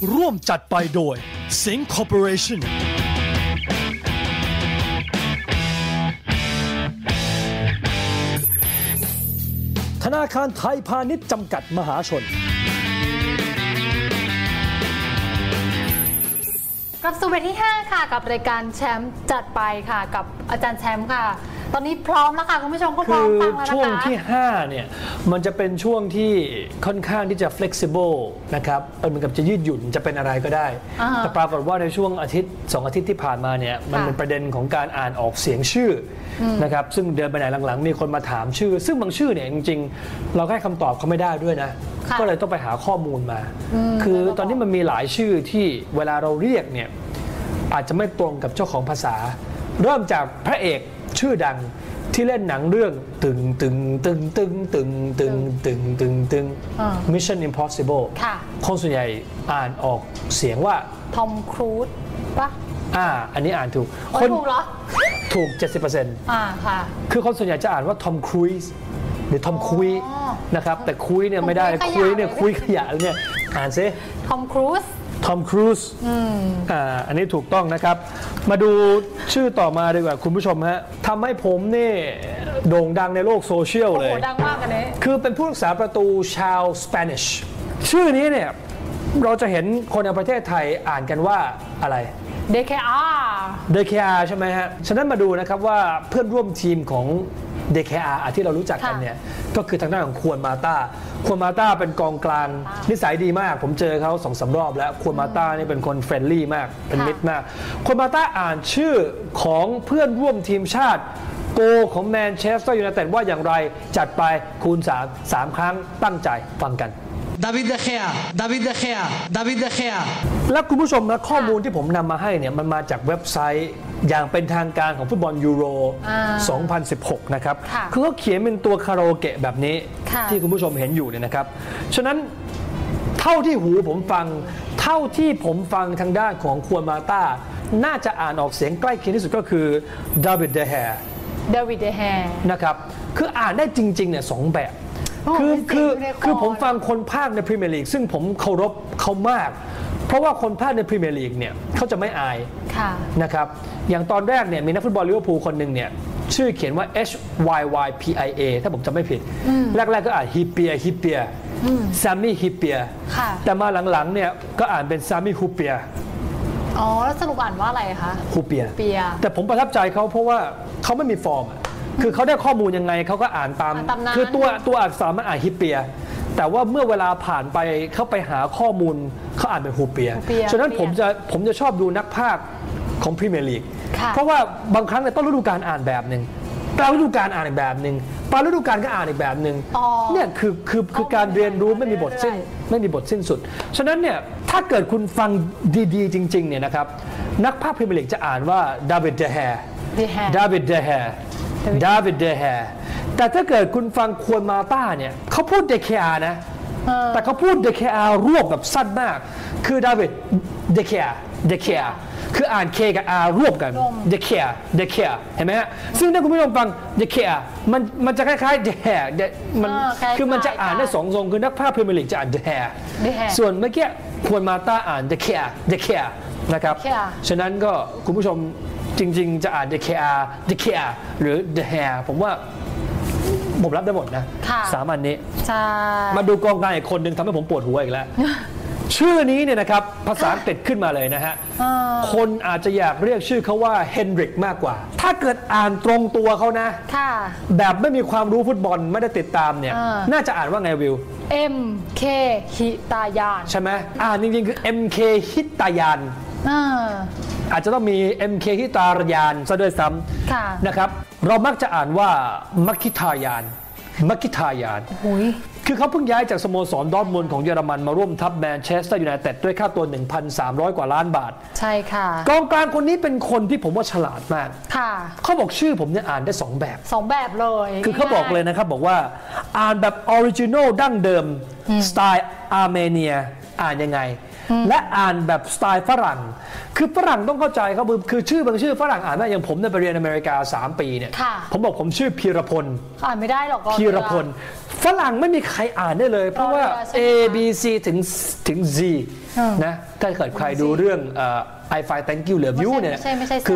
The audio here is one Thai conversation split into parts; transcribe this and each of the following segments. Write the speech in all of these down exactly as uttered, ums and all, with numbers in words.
ร่วมจัดไปโดย Sing Corporation ธนาคารไทยพาณิชย์จำกัดมหาชนกลับสู่เบรกที่ห้าค่ะกับรายการแชมป์จัดไปค่ะกับอาจารย์แชมป์ค่ะตอนนี้พร้อมแล้วค่ะคุณผู้ชมก็พร้อมฟังแล้วนะคะช่วงที่ห้าเนี่ยมันจะเป็นช่วงที่ค่อนข้างที่จะ flexible นะครับเหมือนกับจะยืดหยุ่นจะเป็นอะไรก็ได้แต่ปรากฏว่าในช่วงอาทิตย์สองอาทิตย์ที่ผ่านมาเนี่ยมันเป็นประเด็นของการอ่านออกเสียงชื่อนะครับซึ่งเดินไปไหนหลังๆมีคนมาถามชื่อซึ่งบางชื่อเนี่ยจริงๆเราให้คำตอบเขาไม่ได้ด้วยนะก็เลยต้องไปหาข้อมูลมาคือตอนนี้มันมีหลายชื่อที่เวลาเราเรียกเนี่ยอาจจะไม่ตรงกับเจ้าของภาษาเริ่มจากพระเอกชื่อดังที่เล่นหนังเรื่องตึงตึงตึงตึงตึงตึงตึงตึงตึง Mission Impossible คนส่วนใหญ่อ่านออกเสียงว่าทอมครูซปะอ่าอันนี้อ่านถูกคนถูกเหรอถูก เจ็ดสิบเปอร์เซ็นต์อ่าค่ะคือคนส่วนใหญ่จะอ่านว่าทอมครูซหรือทอมคุยนะครับแต่คุยเนี่ยไม่ได้คุยเนี่ยคุยขยะเนี่ยอ่านซิทอมครูซทอมครูซอ่าอันนี้ถูกต้องนะครับมาดูชื่อต่อมาดีกว่าคุณผู้ชมฮะทำให้ผมนี่โด่งดังในโลกโซเชียลเลยโอ้โหดังมากอันนี้คือเป็นผู้รักษาประตูชาวสเปนิชชื่อนี้เนี่ยเราจะเห็นคนในประเทศไทยอ่านกันว่าอะไรเด เค อาร์เด เค อาร์ ใช่ไหมฮะฉะนั้นมาดูนะครับว่าเพื่อนร่วมทีมของ เด เค อาร์ ที่เรารู้จักกันเนี่ยก็คือทางด้านของควอนมาต้าควอนมาต้าเป็นกองกลางนิสัยดีมากผมเจอเขาสองสามรอบแล้วควอนมาต้านี่เป็นคนเฟรนลี่มากเป็นมิตรมากควอนมาต้าอ่านชื่อของเพื่อนร่วมทีมชาติโกของแมนเชสเตอร์ยูไนเต็ดว่าอย่างไรจัดไปคูณสามสามครั้งตั้งใจฟังกันดาวิด เด เค อา ดาวิด เด เค อา ดาวิด เด เค อาและคุณผู้ชมนะข้อมูลที่ผมนำมาให้เนี่ยมันมาจากเว็บไซต์อย่างเป็นทางการของฟุตบอลยูโรสองพันสิบหกนะครับคือเขาเขียนเป็นตัวคาราโอเกะแบบนี้ที่คุณผู้ชมเห็นอยู่เนี่ยนะครับฉะนั้นเท่าที่หูผมฟังเท่าที่ผมฟังทางด้านของควอนมาต้าน่าจะอ่านออกเสียงใกล้เคียงที่สุดก็คือดาวิด เด แฮร์ดาวิด เด แฮร์นะครับคืออ่านได้จริงๆเนี่ยสองแบบคือคือคือผมฟังคนพากย์ในพรีเมียร์ลีกซึ่งผมเคารพเขามากเพราะว่าคนพากย์ในพรีเมียร์ลีกเนี่ยเขาจะไม่อายนะครับอย่างตอนแรกเนี่ยมีนักฟุตบอลลิเวอร์พูลคนหนึ่งเนี่ยชื่อเขียนว่า H Y Y P I A ถ้าผมจำไม่ผิดแรกๆก็อ่านฮิปเปียฮิปเปียซามี่ฮิปเปียแต่มาหลังๆเนี่ยก็อ่านเป็นซามี่ฮูเปียอ๋อแล้วสรุปอ่านว่าอะไรคะฮูเปียแต่ผมประทับใจเขาเพราะว่าเขาไม่มีฟอร์มคือเขาได้ข้อมูลยังไงเขาก็อ่านตามคือตัวตัวอักษรมันอ่านฮิปเปียแต่ว่าเมื่อเวลาผ่านไปเขาไปหาข้อมูลเขาอ่านเป็นฮูเปียฉะนั้นผมจะผมจะชอบดูนักพากย์ของพรีเมียร์ลีกเพราะว่าบางครั้งในต้นฤดูกาลอ่านแบบหนึ่งปลายฤดูกาลอ่านอีกแบบหนึ่งปลายฤดูกาลก็อ่านอีกแบบหนึ่งเนี่ยคือคือคือการเรียนรู้ไม่มีบทสิ้นไม่มีบทสิ้นสุดฉะนั้นเนี่ยถ้าเกิดคุณฟังดีๆจริงๆเนี่ยนะครับนักพากย์พรีเมียร์ลีกจะอ่านว่าดาวิด เด แฮร์ดาวิด เด แฮร์ดาวิด เด แฮร์แต่ถ้าเกิดคุณฟังควอนมาต้าเนี่ยเขาพูด เด เค อาร์ นะแต่เขาพูด เด เค อาร์ รวบแบบสั้นมากคือดาวิด เด เค อาร์ เด เค อาร์ คืออ่าน K กับ R รวบกัน เด เค อาร์ เด เค อาร์ เห็นไหมฮะซึ่งถ้าคุณผู้ชมฟัง เด เค อาร์ มันมันจะคล้ายๆ เด แฮร์มันคือมันจะอ่านได้สองทรงคือนักพากย์พรีเมียร์ลีกจะอ่าน เด แฮร์ ส่วนเมื่อกี้ควอนมาต้าอ่าน เด เค อาร์ เด เค อาร์ นะครับฉะนั้นก็คุณผู้ชมจริงๆจะอ่าน เด เค อาร์ เด เค อาร์ หรือ เด แฮร์ ผมว่าผมรับได้หมดนะสามอันนี้มาดูกองกลางอีกคนหนึ่งทำให้ผมปวดหัวอีกแล้วชื่อนี้เนี่ยนะครับภาษาอังกฤษขึ้นมาเลยนะฮะคนอาจจะอยากเรียกชื่อเขาว่าเฮนริกมากกว่าถ้าเกิดอ่านตรงตัวเขานะแบบไม่มีความรู้ฟุตบอลไม่ได้ติดตามเนี่ยน่าจะอ่านว่าไงวิว M K ฮิตายานใช่ไหมอ่านจริงๆคือ M K ฮิตายานอาจจะต้องมี เอ็ม เค ฮิตายานซะด้วยซ้ำนะครับเรามักจะอ่านว่ามักคิทายานมักคิทายานคือเขาเพิ่งย้ายจากสโมสรดอร์ทมุนด์ของเยอรมันมาร่วมทัพแมนเชสเตอร์ยูไนเต็ดด้วยค่าตัว หนึ่งพันสามร้อย กว่าล้านบาทใช่ค่ะกองกลางคนนี้เป็นคนที่ผมว่าฉลาดมากค่ะเขาบอกชื่อผมเนี่ยอ่านได้สองแบบสองแบบเลยคือเขาบอกเลยนะครับบอกว่าอ่านแบบออริจินอลดั้งเดิมสไตล์อาร์เมเนียอ่านยังไงและอ่านแบบสไตล์ฝรั่งคือฝรั่งต้องเข้าใจเขาคือชื่อบางชื่อฝรั่งอ่านไม่อย่างผมเนี่ยไปเรียนอเมริกาสามปีเนี่ยผมบอกผมชื่อพีรพลอ่านไม่ได้หรอกพีรพลฝรั่งไม่มีใครอ่านได้เลยเพราะว่า A B C ถึงถึง Z นะถ้าเกิดใครดูเรื่อง I Find Thank You Love You เนี่ยคือ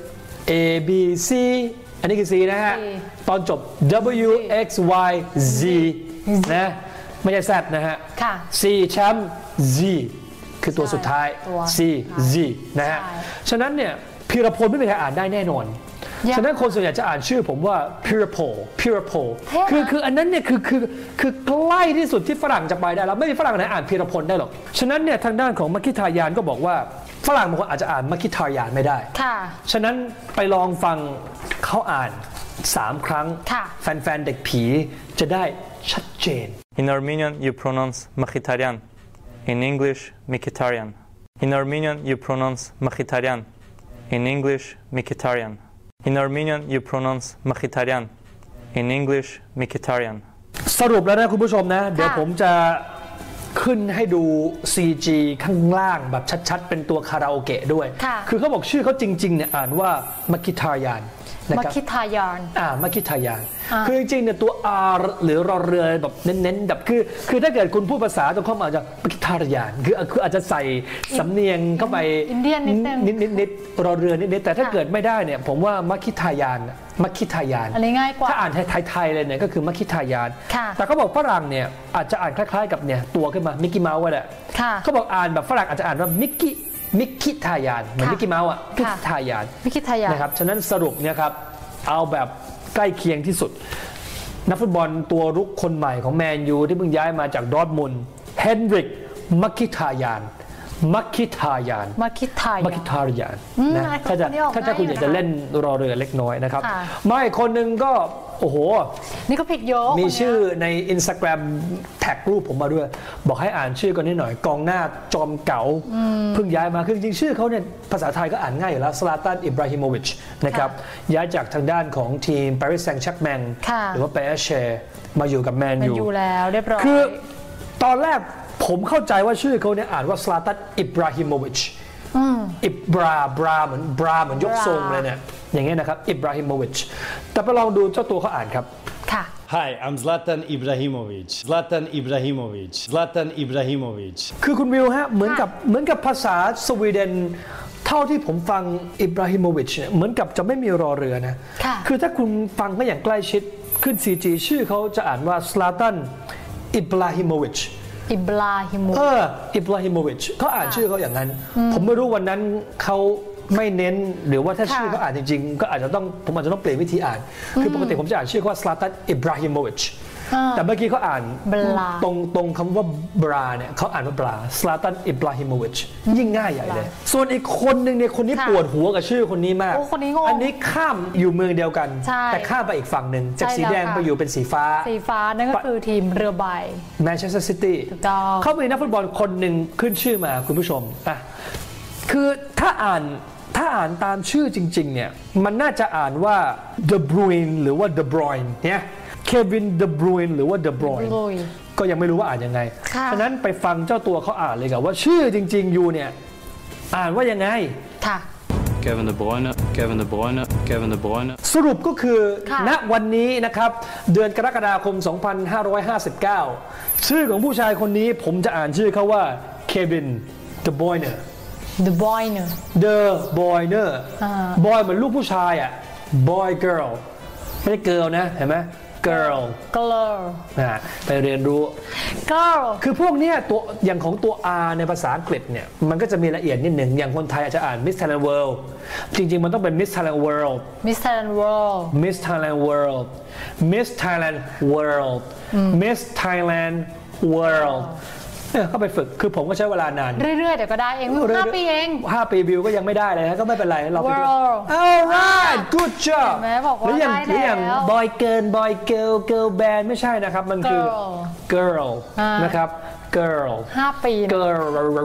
A B C อันนี้คือ C นะฮะตอนจบ W X Y Z นะไม่ใช่ Z นะฮะ C แชมป์ Z คือตัวสุดท้าย C Z นะฮะฉะนั้นเนี่ยพีรพลไม่มีใครอ่านได้แน่นอนฉะนั้นคนส่วนใหญ่จะอ่านชื่อผมว่า Pirapol Pirapol คือคืออันนั้นเนี่ยคือคือคือใกล้ที่สุดที่ฝรั่งจะไปได้แล้วไม่มีฝรั่งไหนอ่านพีรพลได้หรอกฉะนั้นเนี่ยทางด้านของมัคคิทายานก็บอกว่าฝรั่งบางคนอาจจะอ่านมัคคิทายานไม่ได้ฉะนั้นไปลองฟังเขาอ่านสามครั้งแฟนๆเด็กผีจะได้ชัดเจน In Armenian you pronounce Mkhitaryan in English Mkhitaryan In Armenian you pronounce Mkhitaryan in English Mkhitaryan In Armenian you pronounce Mkhitaryan in English Mkhitaryan สรุปแล้วนะคุณผู้ชมนะเดี๋ยวผมจะขึ้นให้ดู ซี จี ข้างล่างแบบชัดๆเป็นตัวคาราโอเกะด้วยคือเขาบอกชื่อเขาจริงๆเนี่ยอ่านว่ามัคคิทายานมัคคิทายานอ่ามัคคิทายานคือจริงๆเนี่ยตัว R หรือรอเรือแบบเน้นๆแบบคือคือถ้าเกิดคุณพูดภาษาตรงเข้ามาจะมัคคิทายานคือคืออาจจะใส่สำเนียงเข้าไปอินเดียนนิดนิดนิดนิดรอเรือนิดนิดแต่ถ้าเกิดไม่ได้เนี่ยผมว่ามัคคิทายานมัคคิทายานอันนี้ง่ายกว่าถ้าอ่านไทยๆเลยเนี่ยก็คือมัคคิทายานแต่เขาบอกฝรั่งเนี่ยอาจจะอ่านคล้ายๆกับเนี่ยตัวขึ้นมามิกกี้เมาส์แหละเขาบอกอ่านแบบฝรั่งอาจจะอ่านว่ามิกกี้มิกคิทายานเหมือนมิกกี้เมาส์อ่ะมิกคิทายานมิกคิทายานนะครับฉะนั้นสรุปเนี่ยครับเอาแบบใกล้เคียงที่สุดนักฟุตบอลตัวรุกคนใหม่ของแมนยูที่เพิ่งย้ายมาจากดอร์ทมุนด์เฮนดริกมัคคิทายานมัคคิทายานมัคคิทายานมัคคิทายานนะถ้าจะถ้าจะคุณอยากจะเล่นรอเรือเล็กน้อยนะครับไม่คนหนึ่งก็โอ้โหนี่ก็ผิดโยกมีชื่อใน Instagram แท็กรูปผมมาด้วยบอกให้อ่านชื่อกันนิดหน่อยกองหน้าจอมเก๋าเพิ่งย้ายมาคือจริงชื่อเขาเนี่ยภาษาไทยก็อ่านง่ายอยู่แล้วซลาตันอิบราฮิโมวิชนะครับย้ายจากทางด้านของทีมปารีสแซงต์แชร์กแมงหรือว่าเปเอเช่มาอยู่กับแมนยูแล้วเรียบร้อยคือตอนแรกผมเข้าใจว่าชื่อเขาเนี่ยอ่านว่าซลาตันอิบราฮิโมวิชอิบราบราเหมือนบราเหมือนยกทรงเลยเนี่ยอย่างเงี้ยนะครับอิบราฮิโมวิชแต่ไปลองดูเจ้าตัวเขาอ่านครับค่ะ Hi I'm Zlatan Ibrahimovic Zlatan Ibrahimovic Zlatan Ibrahimovic คือคุณวิวฮะเหมือนกับเหมือนกับภาษาสวีเดนเท่าที่ผมฟังอิบราฮิโมวิชเนี่ยเหมือนกับจะไม่มีรอเรือนะคือถ้าคุณฟังเขาอย่างใกล้ชิดขึ้น ซี จี ชื่อเขาจะอ่านว่า Zlatan Ibrahimovic อิบราฮิโมวิชเอออิบราฮิโมวิชเขาอ่านชื่อเขาอย่างนั้นผมไม่รู้วันนั้นเขาไม่เน้นหรือว่าถ้าชื่อเขาอ่านจริงๆก็อาจจะต้องผมอาจจะต้องเปลี่ยนวิธีอ่านคือปกติผมจะอ่านชื่อเขาว่าซลาตันอิบราฮิโมวิชแต่เมื่อกี้เขาอ่านตรงตรงคำว่าบราเนี่ยเขาอ่านว่าบราซลาตันอิบราฮิโมวิชยิ่งง่ายใหญ่เลยส่วนอีกคนหนึ่งเนี่ยคนนี้ปวดหัวกับชื่อคนนี้มากอันนี้ข้ามอยู่เมืองเดียวกันแต่ข้ามไปอีกฝั่งหนึ่งจากสีแดงไปอยู่เป็นสีฟ้าสีฟ้านั่นก็คือทีมเรือใบแมนเชสเตอร์ซิตี้เขามีนักฟุตบอลคนหนึ่งขึ้นชื่อมาคุณผู้ชมอ่ะคือถ้าอ่านถ้าอ่านตามชื่อจริงๆเนี่ยมันน่าจะอ่านว่า De Bruyne หรือว่า De Bruyne เนี่ยเควิน De Bruyne หรือว่า De Bruyne ก็ยังไม่รู้ว่าอ่านยังไงฉะนั้นไปฟังเจ้าตัวเขาอ่านเลยครับว่าชื่อจริงๆอยู่เนี่ยอ่านว่ายังไงค่ะ Kevin De Bruyne Kevin De Bruyne Kevin De Bruyne สรุปก็คือณวันนี้นะครับเดือนกรกฎาคมสองพันห้าร้อยห้าสิบเก้าชื่อของผู้ชายคนนี้ผมจะอ่านชื่อเขาว่าเควิน De Bruyne The boy เนอะ The boy เนอะ boy เหมือนลูกผู้ชายอ่ะ boy girl ไม่ใช่ girl นะเห็นไหม girl girl นะไปเรียนรู้ girl คือพวกเนี้ยตัวอย่างของตัว R ในภาษาอังกฤษเนี่ยมันก็จะมีละเอียดนิดหนึ่งอย่างคนไทยอาจจะอ่าน Miss Thailand World จริงๆมันต้องเป็น Miss Thailand World Miss Thailand World Miss Thailand World Miss Thailand World Miss Thailand Worldเนี่ยก็ไปฝึกคือผมก็ใช้เวลานานเรื่อยๆเดี๋ยวก็ได้เองห้าปีเองห้าปีวิวก็ยังไม่ได้เลยนะก็ไม่เป็นไรเราไปดู alright good job หรืออย่างหรืออย่าง boy girl boy girl girl band ไม่ใช่นะครับมันคือ girl นะครับ girl ห้าปี girl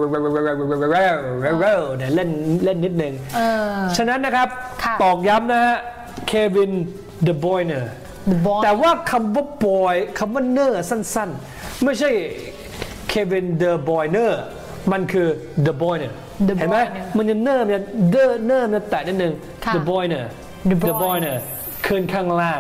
เนี่ยเล่นเล่นนิดนึงฉะนั้นนะครับตอกย้ำนะฮะเควิน De Bruyne แต่ว่าคำว่า boy คำว่าเนอร์สั้นๆไม่ใช่เควิน De Bruyne มันคือ De Bruyne เห็นไหมมันจะเนอร์มันจะเดอเนอร์มันแตะนิดนึง De Bruyne De Bruyne ขึ้นข้างล่าง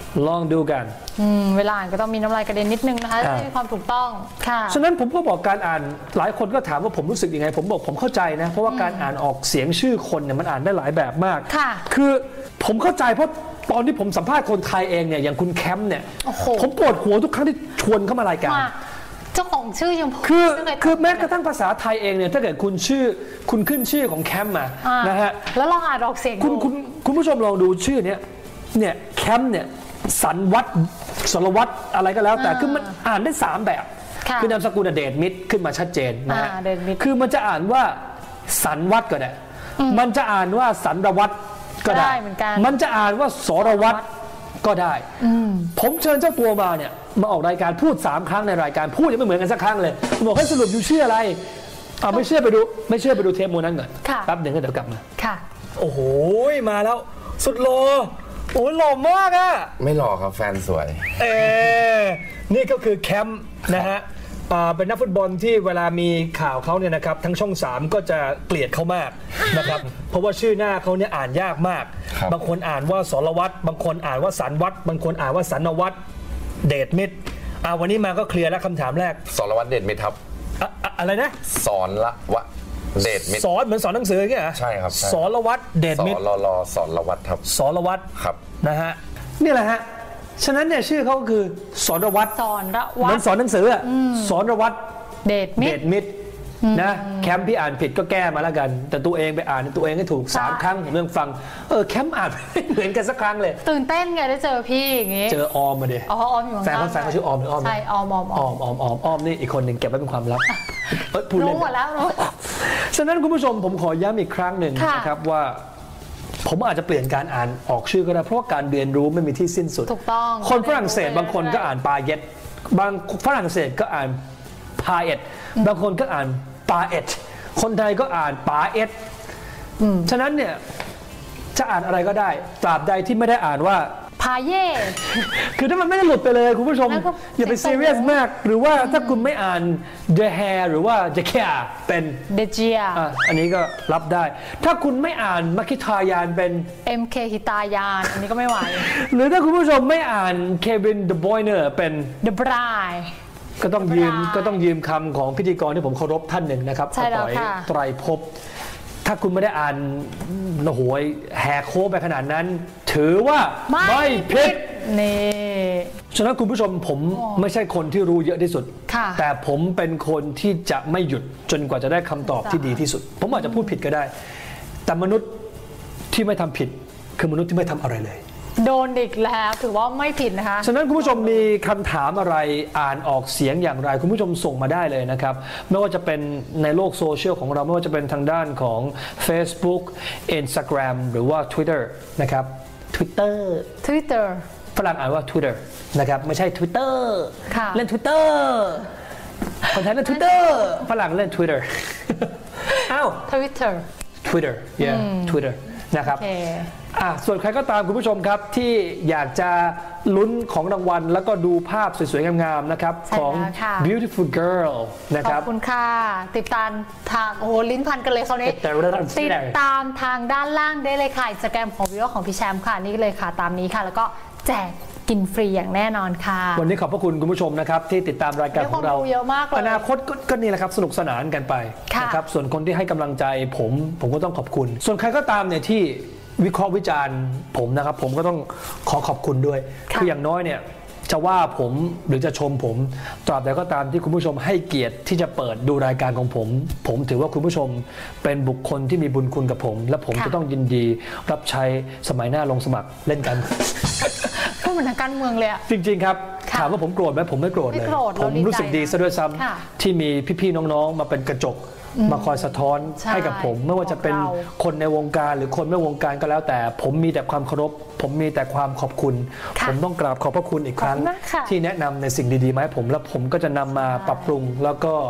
ลองดูกันอืมเวลาอ่านก็ต้องมีน้ำลายกระเด็นนิดนึงนะคะจะมีความถูกต้องค่ะฉะนั้นผมก็บอกการอ่านหลายคนก็ถามว่าผมรู้สึกยังไงผมบอกผมเข้าใจนะเพราะว่าการอ่านออกเสียงชื่อคนเนี่ยมันอ่านได้หลายแบบมากค่ะคือผมเข้าใจเพราะตอนที่ผมสัมภาษณ์คนไทยเองเนี่ยอย่างคุณแคมป์เนี่ยโอ้โหผมปวดหัวทุกครั้งที่ชวนเข้ามารายการมากเจ้าของชื่อยังคือชื่ไคือแม้กระทั่งภาษาไทยเองเนี่ยถ้าเกิดคุณชื่อคุณขึ้นชื่อของแคมป์มาอ่านะฮะแล้วลองอ่านออกเสียงคุณดูคุณคุณผู้ชมลองดูชื่อเนี้ยเนี่ยแคมป์เนี่ยสันวัตรสรวัตรอะไรก็แล้ว แต่คือมันอ่านได้สามแบบค่ะคือนามสกุลเดชมิตรขึ้นมาชัดเจนนะฮะอ่าเดชมิตรคือมันจะอ่านว่าสันวัตรก็ได้มันจะอ่านว่าสันรวัตรก็ได้ได้เหมือนกันมันจะอ่านว่าสรวัตรก็ได้ผมเชิญเจ้าตัวมาเนี่ยมาออกรายการพูดสามครั้งในรายการพูดยังไม่เหมือนกันสักครั้งเลยผมบอกให้สรุปอยู่ชื่ออะไรอ่าไม่เชื่อไปดูไม่เชื่อไปดูเทปโมนั้นก่อนค่ะแป๊บหนึ่งก็เดี๋ยวกลับมาค่ะโอ้โหมาแล้วสุดโลโอ้หล่อมากอะไม่หล่อครับแฟนสวยเออนี่ก็คือแคมป์นะฮะอ่าเป็นนักฟุตบอลที่เวลามีข่าวเขาเนี่ยนะครับทั้งช่องสามก็จะเกลียดเขามากนะครับเพราะว่าชื่อหน้าเขาเนี่ยอ่านยากมากครับบางคนอ่านว่าสรวัตรบางคนอ่านว่าสันวัตรบางคนอ่านว่าสันนวัตรเดชมิตรอ่าวันนี้มาก็เคลียร์แล้วคำถามแรกสรวัตรเดชมิตรครับอะอะอะไรนะสอนละวะเดชมิตรสอนเหมือนสอนหนังสืออย่างเงี้ยเหรอใช่ครับใช่สรวัตรเดชสอมิตรรอรอสอนละวัตรครับสรวัตรครับนะฮะนี่แหละฮะฉะนั้นเนี่ยชื่อเขาก็คือสรวัตรสอนระเหวัมือนดสอนหนังสืออะสอนรวัตรเดชมิเดตชรมิตรนะแคมป์พี่อ่านผิดก็แก้มาแล้วกัน แต่ตัวเองไปอ่านตัวเองให้ถูกสามค่ะครั้งผมยังฟังเออแคมป์อ่านไม่เหมือนกันสักครั้งเลยตื่นเต้นไงได้เจอพี่อย่างงี้เจอออมมาเดยอ๋อออมอยู่ข้างแฟนเขาล่างแฟนเขาชื่อออมหรือออมนะใช่ออมออมออออมมออมออมออมนี่อีกคนหนึ่งเก็บไว้เป็นความลับเอ้ยพูดเล่รู้นหมดแล้วรู้ฉะนั้นคุณผู้ชมผมขอย้ำอีกครั้งหนึ่งค่ะนะครับว่า ผมอาจจะเปลี่ยนการอ่านออกชื่อก็ได้เพราะว่าการเรียนรู้ไม่มีที่สิ้นสุดถูกต้องคนฝรั่งเศสบางคนก็อ่านปาเย็ดบางฝรั่งเศสก็อ่านพาเอ็ดบางคนก็อ่านปาเอ็ดคนไทยก็อ่านปาเอ็ดฉะนั้นเนี่ยจะอ่านอะไรก็ได้ตราบใดที่ไม่ได้อ่านว่าพาเย่คือถ้ามันไม่ได้หลุดไปเลยคุณผู้ชมแล้วก็อย่าไปเสียงซีเรียสตรงมาก หรือว่าถ้าคุณไม่อ่าน the hair หรือว่า the care เป็นเดเจียอ่ะอันนี้ก็รับได้ ถ้าคุณไม่อ่านมัคคิทายานเป็นเอ็มเคฮิตายานอันนี้ก็ไม่ไหวหรือถ้าคุณผู้ชมไม่อ่านเควินเดอะบอยเนอร์เป็นเดบรายก็ต้องยืมไม่ได้ก็ต้องยืมคำของพิธีกรที่ผมเคารพท่านหนึ่งนะครับใช่แล้วอาต่อยค่ะไตรภพถ้าคุณไม่ได้อ่านโอ้โหแหกโค้งไปขนาดนั้น ถือว่าไม่ผิดนี่ฉะนั้นคุณผู้ชมผมไม่ใช่คนที่รู้เยอะที่สุดค่ะแต่ผมเป็นคนที่จะไม่หยุดจนกว่าจะได้คำตอบที่ดีที่สุด ผมอาจจะพูดผิดก็ได้ แต่มนุษย์ที่ไม่ทำผิดคือมนุษย์ที่ไม่ทำอะไรเลยโดนอีกแล้วถือว่าไม่ผิดนะคะฉะนั้นคุณผู้ชมมีคำถามอะไรอ่านออกเสียงอย่างไร คุณผู้ชมส่งมาได้เลยนะครับ ไม่ว่าจะเป็นในโลกโซเชียลของเราไม่ว่าจะเป็นทางด้านของ Facebook Instagram หรือว่า Twitter นะครับ Twitter Twitter ฝรั่งอ่านว่า Twitter นะครับไม่ใช่ Twitter ค่ะเล่น Twitter คนไทยเล่น Twitter ฝรั่งเล่น Twitter อ้าว Twitter Twitter yeah Twitter นะครับโอเคอ่ะส่วนใครก็ตามคุณผู้ชมครับที่อยากจะลุ้นของรางวัลแล้วก็ดูภาพสวยๆงามๆนะครับใช่ของแล้วค่ะ Beautiful Girl นะขคอรับบ คุณค่ะ ติดตามทางโอ้โหลิ้นพันกันเลยคราวนี้ติดตามติดตามทางด้านล่างได้เลยค่ะอินสตาแกรมของวิวของพี่แชมป์ค่ะ นี่เลยค่ะตามนี้ค่ะ แล้วก็แจกกินฟรีอย่างแน่นอนค่ะวันนี้ขอบพระคุณคุณผู้ชมนะครับที่ติดตามรายการของเราได้ความรู้เยอะมากเลยอนาคตก็ก็นี่แหละครับสนุกสนานกันไปค่ะนะครับส่วนคนที่ให้กำลังใจผมผมก็ต้องขอบคุณ ส่วนใครก็ตามเนี่ยที่วิเคราะห์วิจารณ์ผมนะครับผมก็ต้องขอขอบคุณด้วยค่ะคืออย่างน้อยเนี่ยจะว่าผมหรือจะชมผมตราบใดก็ตามที่คุณผู้ชมให้เกียรติที่จะเปิดดูรายการของผม ผมถือว่าคุณผู้ชมเป็นบุคคลที่มีบุญคุณกับผม และผมค่ะจะต้องยินดีรับใช้สมัยหน้าลงสมัครเล่นกันพูดเหมือนทางการเมืองเลยอะจริงๆครับค่ะถามว่าผมโกรธไหมผมไม่โกรธเลยไม่โกรธผเรามดีใจรู้สึกดีซะด้วยซ้ค่ะำที่มีพี่ๆน้องๆ มาเป็นกระจกมาคอยสะท้อนใช่ให้กับผม ไม่ว่าจะเป็นบอกเราคนในวงการหรือคนไม่วงการก็แล้วแต่ ผมมีแต่ความเคารพ ผมมีแต่ความขอบคุณค่ะผมต้องกราบขอบพระคุณอีกครั้งขอบคุณมากค่ะที่แนะนำในสิ่งดีๆมาให้ผมแล้วผมก็จะนำมาปรับปรุง แล้วก็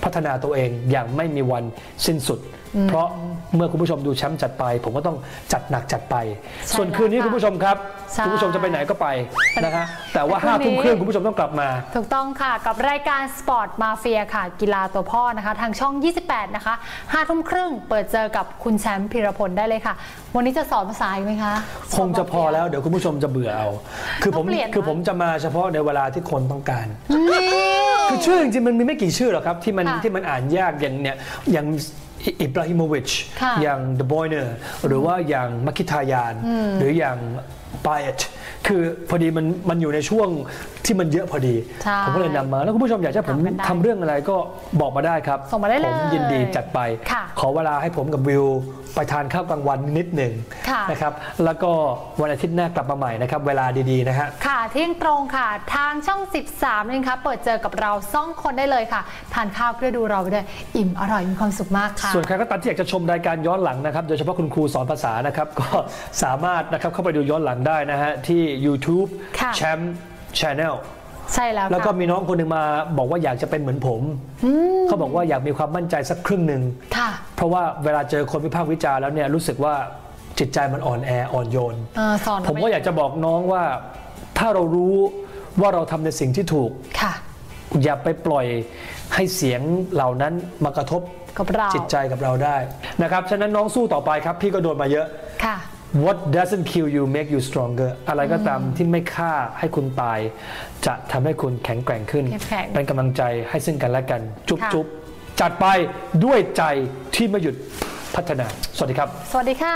พัฒนาตัวเองอย่างไม่มีวันสิ้นสุด เพราะเมื่อคุณผู้ชมดูแชมป์จัดไป ผมก็ต้องจัดหนักจัดไป ส่วนคืนนี้คุณผู้ชมครับใช่คุณผู้ชมจะไปไหนก็ไปนะฮะแต่ว่าแต่ห้าพรุ่ทุ่งมนี้ครึ่งคุณผู้ชมต้องกลับมาถูกต้องค่ะกับรายการสปอร์ตมาเฟียค่ะกีฬาตัวพ่อนะคะทางช่องยี่สิบแปดนะคะห้าทุ่มครึ่งเปิดเจอกับคุณแชมป์พีรพลได้เลยค่ะ วันนี้จะสอนภาษาอีกไหมคะคงจะพอแล้วเดี๋ยวคุณผู้ชมจะเบื่อเอา คือผมต้องเปลี่ยนนะคือผมจะมาเฉพาะในเวลาที่คนต้องการนี่คือชื่อจริงๆมันมีไม่กี่ชื่อหรอกครับที่มันค่ะที่มันอ่านยากอย่างเนี่ยอย่างอิบราฮิโมวิชค่ะอย่างเดบอยเนอร์หรือว่าอย่างมักคิทายานหรืออย่างปายตคือพอดีมันมันอยู่ในช่วงที่มันเยอะพอดีใช่ผมก็เลยนำมาแล้วคุณผู้ชมอยากจะให้ผมทำกันได้ทำเรื่องอะไรก็บอกมาได้ครับส่งมาได้เลยผมยินดีจัดไปค่ะขอเวลาให้ผมกับวิวไปทานข้าวกลางวันนิดหนึ่งค่ะนะครับแล้วก็วันอาทิตย์หน้ากลับมาใหม่นะครับเวลาดีๆนะฮะค่ะเที่ยงตรงค่ะ ทางช่องสิบสามนี่ค่ะเปิดเจอกับเราสองคนได้เลยค่ะทานข้าวเพื่อดูเราไปด้วยอิ่มอร่อยมีความสุขมากค่ะส่วนใครก็ตามที่อยากจะชมรายการย้อนหลังนะครับโดยเฉพาะคุณครูสอนภาษานะครับ ก็สามารถนะครับเข้าไปดูย้อนหลังได้นะฮะที่ YouTube ค่ะแชมป์ Channel ใช่แล้วแล้วก็ค่ะมีน้องคนหนึ่งมาบอกว่าอยากจะเป็นเหมือนผมเขาบอกว่าอยากมีความมั่นใจสักครึ่งหนึ่งค่ะเพราะว่าเวลาเจอคนวิพากษ์วิจารณ์แล้วเนี่ยรู้สึกว่าจิตใจมันอ่อนแออ่อนโยนเออสอนผมก็อยากจะบอกน้องว่าถ้าเรารู้ว่าเราทำในสิ่งที่ถูกค่ะอย่าไปปล่อยให้เสียงเหล่านั้นมากระทบกับเราจิตใจกับเราได้นะครับฉะนั้นน้องสู้ต่อไปครับพี่ก็โดนมาเยอะค่ะ What doesn't kill you make you stronger อะไรก็ตามที่ไม่ฆ่าให้คุณตาย จะทำให้คุณแข็งแกร่งขึ้นเข้มแข็งเป็นกำลังใจให้ซึ่งกันและกัน จุ๊บค่ะจุ๊บจัดไปด้วยใจที่ไม่หยุดพัฒนา สวัสดีครับสวัสดีค่ะ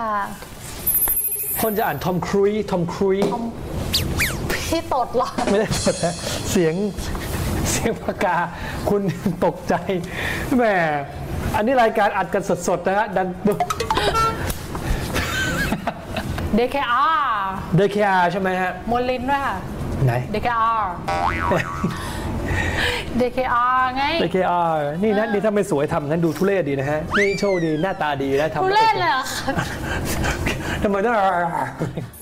คนจะอ่านทอมครูยทอมครูยพี่ตดเหรอไม่ได้สดนะเสียงเสียงปากกา คุณตกใจแหมอันนี้รายการอัดกันสดๆนะฮะดังปุ๊บเด เค อาร์เดคอาใช่ไหมฮะมนลินด้วยค่ะไหนเด เค อาร์ เด เค อาร์ ไงเดคอานี่นะนี่ถ้าไม่สวยทำงั้นดูทุเรศดีนะฮะ นี่โชคดีหน้าตาดีนะทำผู้เล่นเลยเหรอคะทำไมต้อง